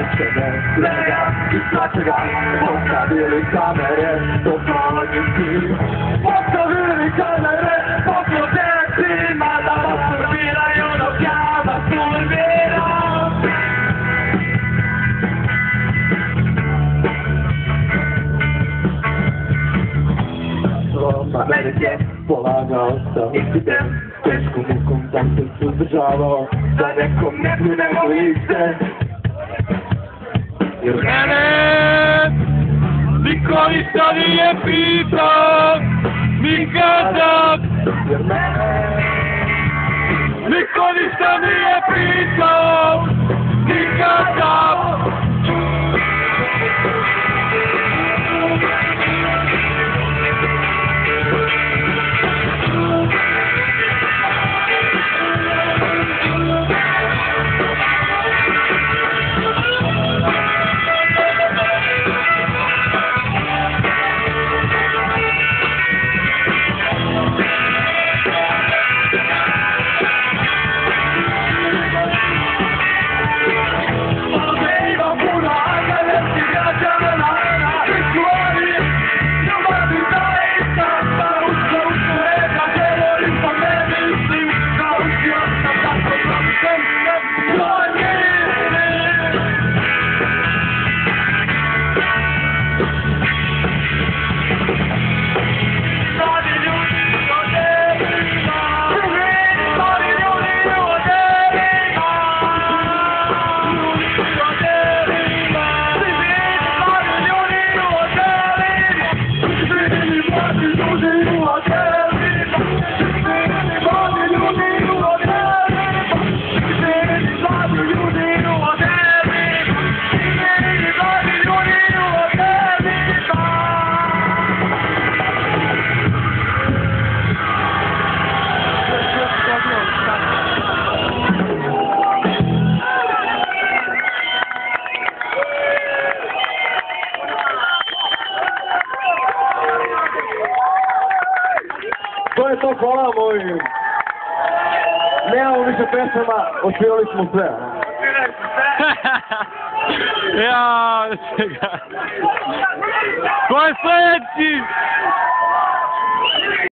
Leja i Saczega postawili kamerę, to koniec film. Postawili kamerę, poprotecy, madama surbierają do piana, surbiera. W Ameryce polagał cały system, też komórką tam się zdrżało, daleko nie płynęło liście. Niko ništa nije pitao, nikada. Niko ništa nije pitao, nikada. To je to, hvala mojim. Nemamo više pesama, odsvirali smo sve. Ja, čega. Ko je sljedeći?